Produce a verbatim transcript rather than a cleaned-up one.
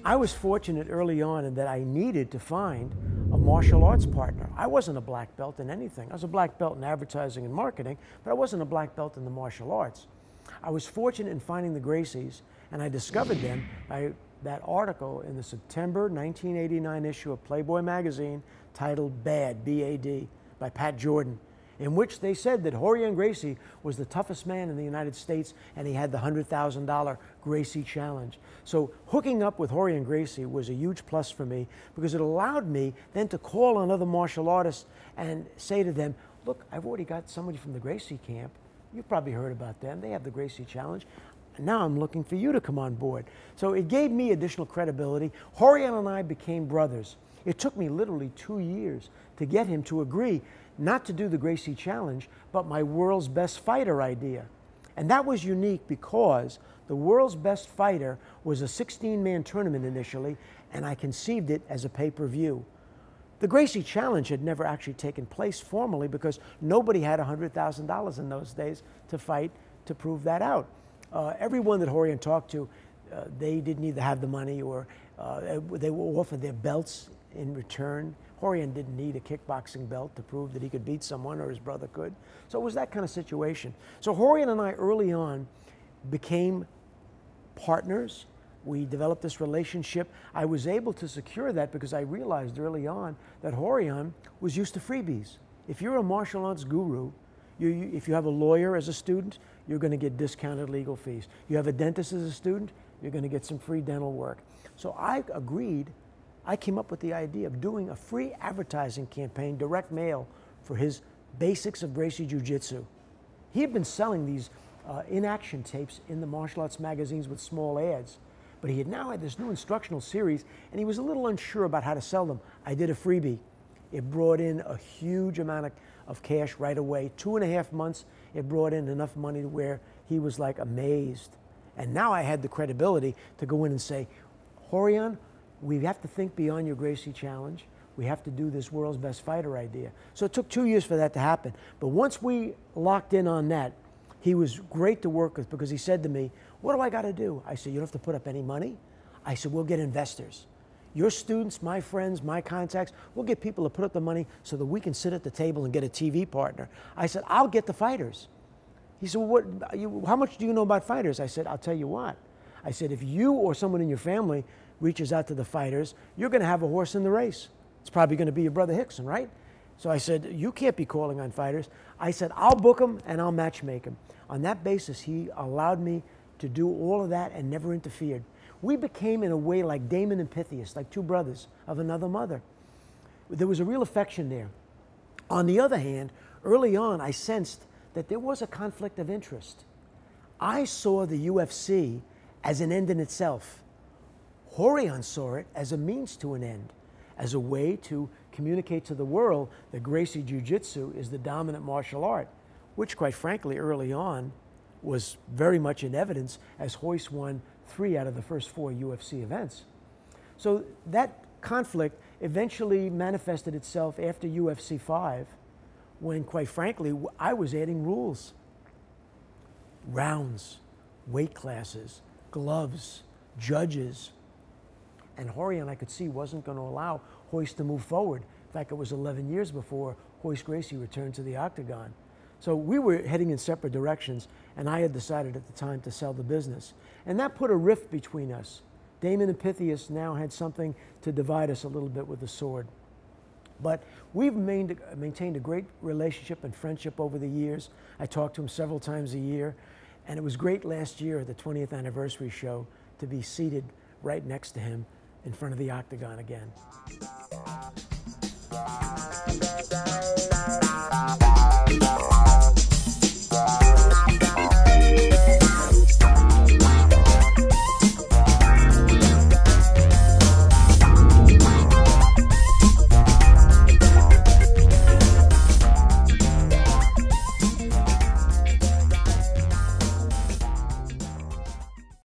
I was fortunate early on in that I needed to find a martial arts partner. I wasn't a black belt in anything. I was a black belt in advertising and marketing, but I wasn't a black belt in the martial arts. I was fortunate in finding the Gracies, and I discovered them by that article in the September nineteen eighty-nine issue of Playboy magazine titled Bad, B A D, by Pat Jordan, in which they said that Rorion Gracie was the toughest man in the United States and he had the one hundred thousand dollar Gracie Challenge. So hooking up with Rorion Gracie was a huge plus for me because it allowed me then to call on other martial artists and say to them, look, I've already got somebody from the Gracie camp. You've probably heard about them. They have the Gracie Challenge. And now I'm looking for you to come on board. So it gave me additional credibility. Rorion and I became brothers. It took me literally two years to get him to agree not to do the Gracie Challenge, but my world's best fighter idea. And that was unique because the world's best fighter was a sixteen man tournament initially, and I conceived it as a pay-per-view. The Gracie Challenge had never actually taken place formally because nobody had one hundred thousand dollars in those days to fight to prove that out. Uh, everyone that Rorion talked to, uh, they didn't either have the money or uh, they were offered their belts in return. Rorion didn't need a kickboxing belt to prove that he could beat someone or his brother could. So it was that kind of situation. So Rorion and I early on became partners. We developed this relationship. I was able to secure that because I realized early on that Rorion was used to freebies. If you're a martial arts guru, you, you, if you have a lawyer as a student, you're going to get discounted legal fees. You have a dentist as a student, you're going to get some free dental work. So I agreed. I came up with the idea of doing a free advertising campaign, direct mail, for his Basics of Gracie Jiu-Jitsu. He had been selling these uh, in-action tapes in the martial arts magazines with small ads, but he had now had this new instructional series, and he was a little unsure about how to sell them. I did a freebie. It brought in a huge amount of, of cash right away. Two and a half months, it brought in enough money to where he was like amazed. And now I had the credibility to go in and say, Rorion, we have to think beyond your Gracie Challenge. We have to do this world's best fighter idea. So it took two years for that to happen. But once we locked in on that, he was great to work with because he said to me, what do I got to do? I said, you don't have to put up any money. I said, we'll get investors. Your students, my friends, my contacts, we'll get people to put up the money so that we can sit at the table and get a T V partner. I said, I'll get the fighters. He said, well, what, you, how much do you know about fighters? I said, I'll tell you what. I said, if you or someone in your family reaches out to the fighters, you're going to have a horse in the race. It's probably going to be your brother Hickson, right? So I said, you can't be calling on fighters. I said, I'll book them and I'll matchmake them. On that basis, he allowed me to do all of that and never interfered. We became, in a way, like Damon and Pythias, like two brothers of another mother. There was a real affection there. On the other hand, early on, I sensed that there was a conflict of interest. I saw the U F C as an end in itself. Rorion saw it as a means to an end, as a way to communicate to the world that Gracie Jiu-Jitsu is the dominant martial art, which, quite frankly, early on was very much in evidence as Royce won three out of the first four U F C events. So that conflict eventually manifested itself after U F C five, when, quite frankly, I was adding rules. Rounds, weight classes, gloves, judges. And Rorion, I could see, wasn't going to allow Royce to move forward. In fact, it was eleven years before Royce Gracie returned to the octagon. So we were heading in separate directions, and I had decided at the time to sell the business. And that put a rift between us. Damon and Pythias now had something to divide us a little bit with the sword. But we've maintained, maintained a great relationship and friendship over the years. I talked to him several times a year, and it was great last year at the twentieth anniversary show to be seated right next to him in front of the octagon again.